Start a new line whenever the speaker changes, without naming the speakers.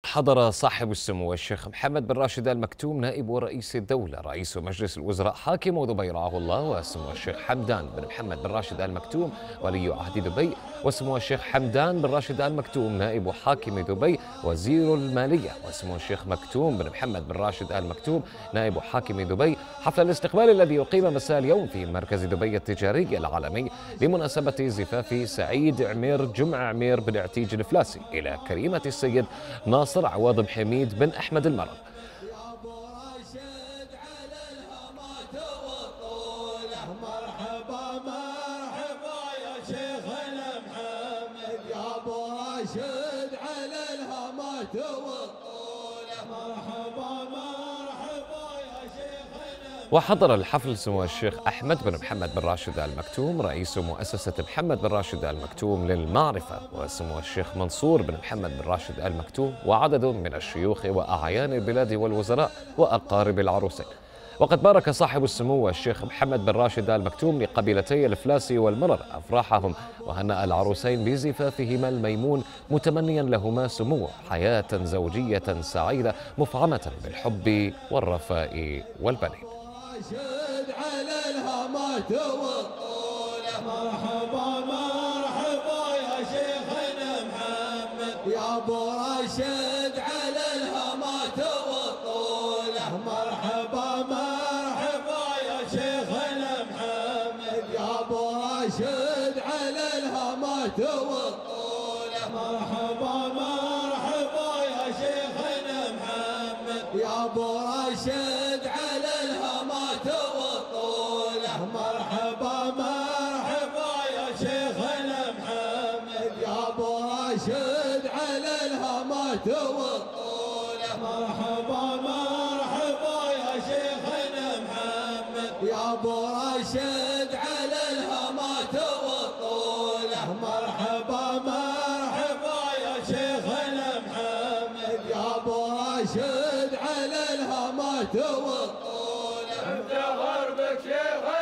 حضر صاحب السمو الشيخ محمد بن راشد آل مكتوم نائب رئيس الدولة رئيس مجلس الوزراء حاكم دبي رعاه الله، وسمو الشيخ حمدان بن محمد بن راشد آل مكتوم ولي عهد دبي، وسمو الشيخ حمدان بن راشد آل مكتوم نائب حاكم دبي وزير المالية، وسمو الشيخ مكتوم بن محمد بن راشد آل مكتوم نائب حاكم دبي، حفل الاستقبال الذي أقيم مساء اليوم في مركز دبي التجاري العالمي بمناسبة زفاف سعيد عمير جمع عمير بن عتيج الفلاسي إلى كريمة السيد ناصر عواض حميد بن أحمد المرض. وحضر الحفل سمو الشيخ أحمد بن محمد بن راشد آل مكتوم رئيس مؤسسة محمد بن راشد آل مكتوم للمعرفة، وسمو الشيخ منصور بن محمد بن راشد آل مكتوم، وعدد من الشيوخ وأعيان البلاد والوزراء وأقارب العروسين. وقد بارك صاحب السمو الشيخ محمد بن راشد آل مكتوم لقبيلتي الفلاسي والمرر أفراحهم، وهنأ العروسين بزفافهما الميمون متمنيا لهما سموه حياة زوجية سعيدة مفعمة بالحب والرفاء والبنين.
راشد على الهامات والطولة، مرحبا مرحبا يا شيخنا محمد، يا ابو راشد على الهامات والطولة، مرحبا مرحبا يا شيخنا محمد، يا ابو راشد على الهامات والطولة، مرحبا مرحبا يا شيخنا محمد، يا ابو راشد على الهامات والطولة، مرحبا مرحبا يا شيخنا محمد، يا ابو راشد على الهامات والطولة، مرحبا مرحبا يا شيخنا محمد، يا ابو راشد على الهامات والطولة، مرحبا مرحبا يا شيخنا محمد، يا ابو راشد على الهامات والطولة.
افتخر بك شيخ